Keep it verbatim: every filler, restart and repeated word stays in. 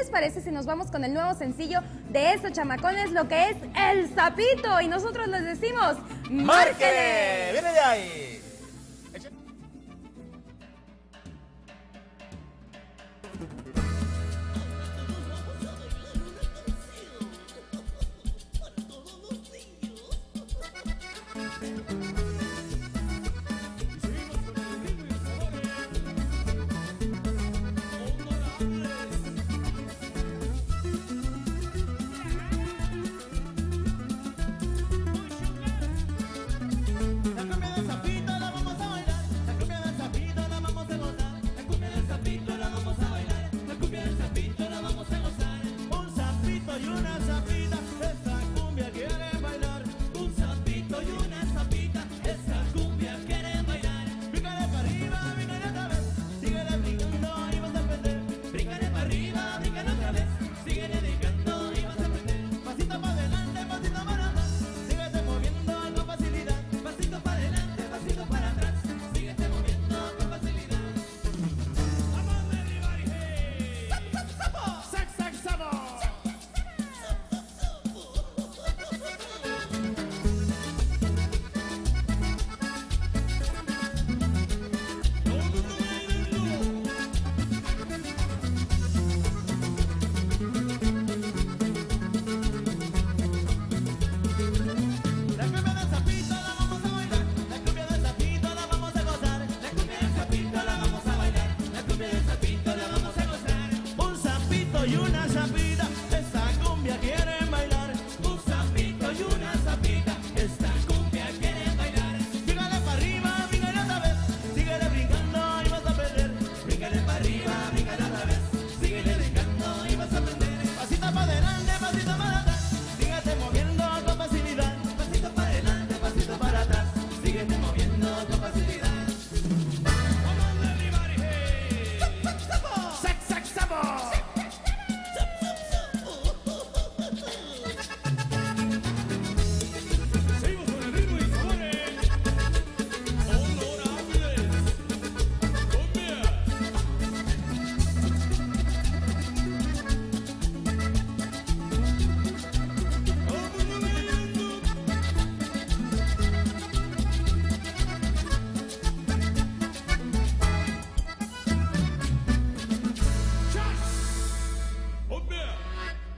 les parece si nos vamos con el nuevo sencillo de estos chamacones, lo que es El Sapito? Y nosotros les decimos, ¡márquele! ¡Viene de ahí! Y una chapita, esa cumbia quiere